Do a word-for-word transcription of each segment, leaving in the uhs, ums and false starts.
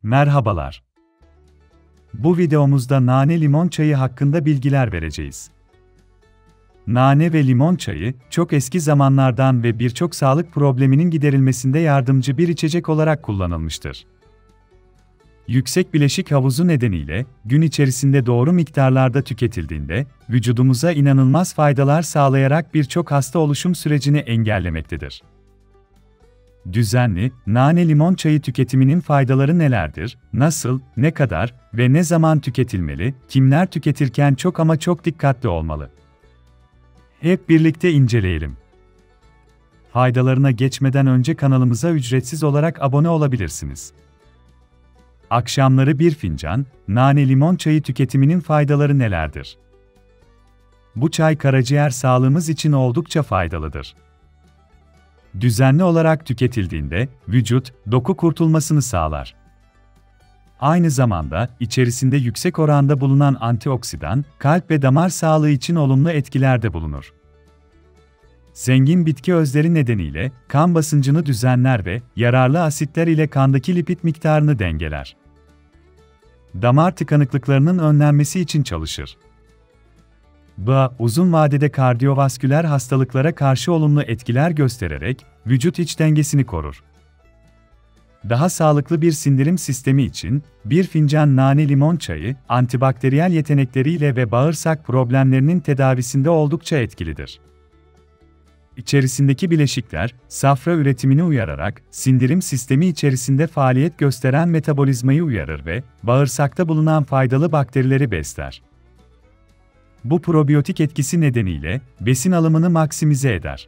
Merhabalar. Bu videomuzda nane limon çayı hakkında bilgiler vereceğiz. Nane ve limon çayı, çok eski zamanlardan ve birçok sağlık probleminin giderilmesinde yardımcı bir içecek olarak kullanılmıştır. Yüksek bileşik havuzu nedeniyle, gün içerisinde doğru miktarlarda tüketildiğinde, vücudumuza inanılmaz faydalar sağlayarak birçok hasta oluşum sürecini engellemektedir. Düzenli, nane limon çayı tüketiminin faydaları nelerdir, nasıl, ne kadar ve ne zaman tüketilmeli, kimler tüketirken çok ama çok dikkatli olmalı? Hep birlikte inceleyelim. Faydalarına geçmeden önce kanalımıza ücretsiz olarak abone olabilirsiniz. Akşamları bir fincan, nane limon çayı tüketiminin faydaları nelerdir? Bu çay karaciğer sağlığımız için oldukça faydalıdır. Düzenli olarak tüketildiğinde, vücut, doku kurtulmasını sağlar. Aynı zamanda, içerisinde yüksek oranda bulunan antioksidan, kalp ve damar sağlığı için olumlu etkilerde bulunur. Zengin bitki özleri nedeniyle, kan basıncını düzenler ve yararlı asitler ile kandaki lipid miktarını dengeler. Damar tıkanıklıklarının önlenmesi için çalışır. Bu, uzun vadede kardiyovasküler hastalıklara karşı olumlu etkiler göstererek, vücut iç dengesini korur. Daha sağlıklı bir sindirim sistemi için, bir fincan nane limon çayı, antibakteriyel yetenekleriyle ve bağırsak problemlerinin tedavisinde oldukça etkilidir. İçerisindeki bileşikler, safra üretimini uyararak, sindirim sistemi içerisinde faaliyet gösteren metabolizmayı uyarır ve, bağırsakta bulunan faydalı bakterileri besler. Bu probiyotik etkisi nedeniyle, besin alımını maksimize eder.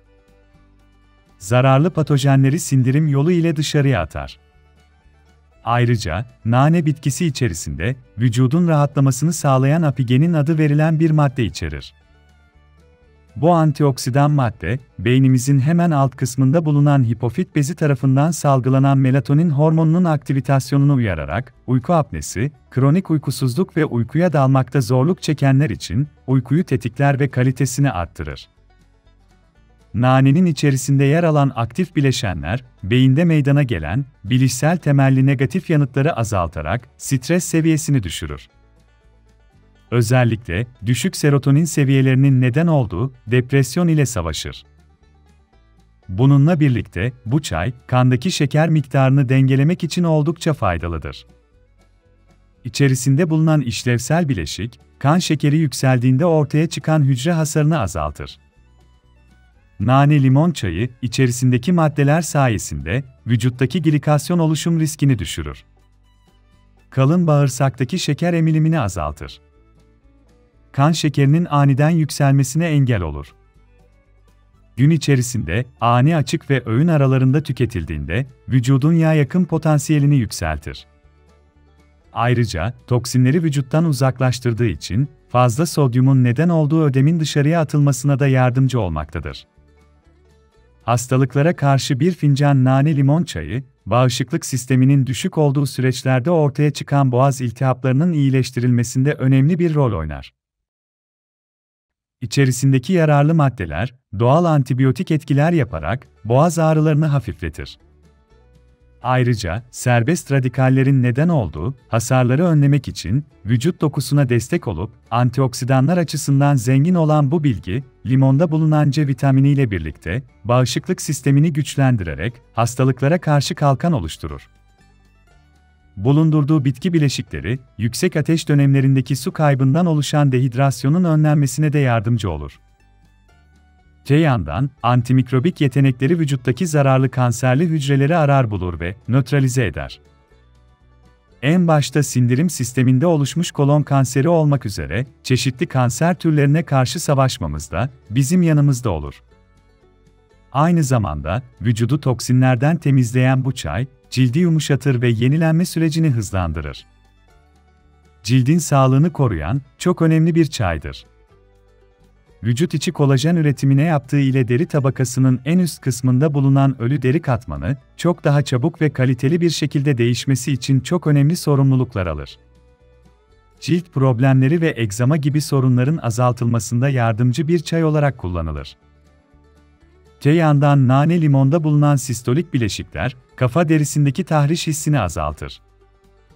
Zararlı patojenleri sindirim yolu ile dışarıya atar. Ayrıca, nane bitkisi içerisinde, vücudun rahatlamasını sağlayan apigenin adı verilen bir madde içerir. Bu antioksidan madde, beynimizin hemen alt kısmında bulunan hipofiz bezi tarafından salgılanan melatonin hormonunun aktivitasyonunu uyararak, uyku apnesi, kronik uykusuzluk ve uykuya dalmakta zorluk çekenler için, uykuyu tetikler ve kalitesini arttırır. Nanenin içerisinde yer alan aktif bileşenler, beyinde meydana gelen, bilişsel temelli negatif yanıtları azaltarak, stres seviyesini düşürür. Özellikle, düşük serotonin seviyelerinin neden olduğu depresyon ile savaşır. Bununla birlikte, bu çay, kandaki şeker miktarını dengelemek için oldukça faydalıdır. İçerisinde bulunan işlevsel bileşik, kan şekeri yükseldiğinde ortaya çıkan hücre hasarını azaltır. Nane limon çayı, içerisindeki maddeler sayesinde, vücuttaki glikasyon oluşum riskini düşürür. Kalın bağırsaktaki şeker emilimini azaltır. Kan şekerinin aniden yükselmesine engel olur. Gün içerisinde, ani açık ve öğün aralarında tüketildiğinde, vücudun yağ yakım potansiyelini yükseltir. Ayrıca, toksinleri vücuttan uzaklaştırdığı için, fazla sodyumun neden olduğu ödemin dışarıya atılmasına da yardımcı olmaktadır. Hastalıklara karşı bir fincan nane limon çayı, bağışıklık sisteminin düşük olduğu süreçlerde ortaya çıkan boğaz iltihaplarının iyileştirilmesinde önemli bir rol oynar. İçerisindeki yararlı maddeler, doğal antibiyotik etkiler yaparak, boğaz ağrılarını hafifletir. Ayrıca, serbest radikallerin neden olduğu hasarları önlemek için, vücut dokusuna destek olup, antioksidanlar açısından zengin olan bu bilgi, limonda bulunan C vitaminiyle birlikte, bağışıklık sistemini güçlendirerek, hastalıklara karşı kalkan oluşturur. Bulundurduğu bitki bileşikleri, yüksek ateş dönemlerindeki su kaybından oluşan dehidrasyonun önlenmesine de yardımcı olur. Öte yandan, antimikrobik yetenekleri vücuttaki zararlı kanserli hücreleri arar bulur ve nötralize eder. En başta sindirim sisteminde oluşmuş kolon kanseri olmak üzere, çeşitli kanser türlerine karşı savaşmamızda, bizim yanımızda olur. Aynı zamanda, vücudu toksinlerden temizleyen bu çay, cildi yumuşatır ve yenilenme sürecini hızlandırır. Cildin sağlığını koruyan, çok önemli bir çaydır. Vücut içi kolajen üretimine yaptığı ile deri tabakasının en üst kısmında bulunan ölü deri katmanı, çok daha çabuk ve kaliteli bir şekilde değişmesi için çok önemli sorumluluklar alır. Cilt problemleri ve egzama gibi sorunların azaltılmasında yardımcı bir çay olarak kullanılır. Öte yandan nane limonda bulunan sistolik bileşikler, kafa derisindeki tahriş hissini azaltır.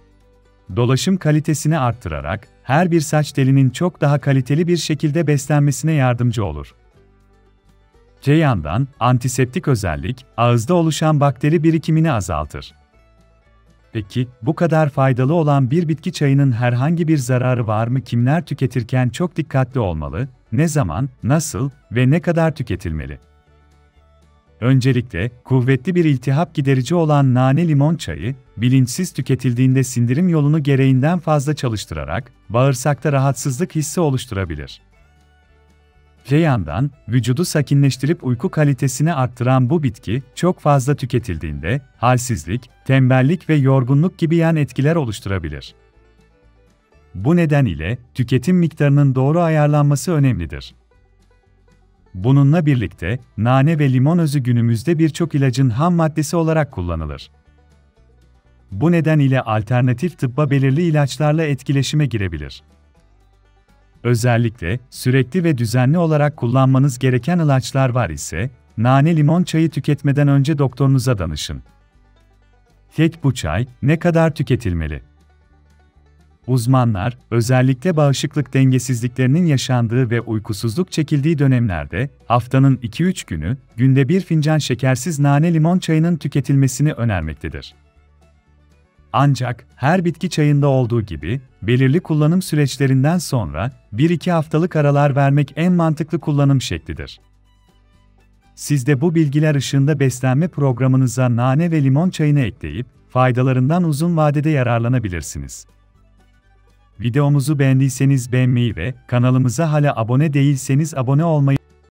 dolaşım kalitesini arttırarak her bir saç telinin çok daha kaliteli bir şekilde beslenmesine yardımcı olur. Öte yandan, antiseptik özellik, ağızda oluşan bakteri birikimini azaltır. Peki, bu kadar faydalı olan bir bitki çayının herhangi bir zararı var mı? Kimler tüketirken çok dikkatli olmalı, ne zaman, nasıl ve ne kadar tüketilmeli? Öncelikle, kuvvetli bir iltihap giderici olan nane limon çayı, bilinçsiz tüketildiğinde sindirim yolunu gereğinden fazla çalıştırarak, bağırsakta rahatsızlık hissi oluşturabilir. Öte yandan, vücudu sakinleştirip uyku kalitesini arttıran bu bitki, çok fazla tüketildiğinde, halsizlik, tembellik ve yorgunluk gibi yan etkiler oluşturabilir. Bu neden ile, tüketim miktarının doğru ayarlanması önemlidir. Bununla birlikte, nane ve limon özü günümüzde birçok ilacın ham maddesi olarak kullanılır. Bu neden ile alternatif tıbba belirli ilaçlarla etkileşime girebilir. Özellikle, sürekli ve düzenli olarak kullanmanız gereken ilaçlar var ise, nane limon çayı tüketmeden önce doktorunuza danışın. Tek bu çay, ne kadar tüketilmeli? Uzmanlar, özellikle bağışıklık dengesizliklerinin yaşandığı ve uykusuzluk çekildiği dönemlerde, haftanın iki üç günü, günde bir fincan şekersiz nane limon çayının tüketilmesini önermektedir. Ancak, her bitki çayında olduğu gibi, belirli kullanım süreçlerinden sonra, bir iki haftalık aralar vermek en mantıklı kullanım şeklidir. Siz de bu bilgiler ışığında beslenme programınıza nane ve limon çayını ekleyip, faydalarından uzun vadede yararlanabilirsiniz. Videomuzu beğendiyseniz beğenmeyi ve kanalımıza hala abone değilseniz abone olmayı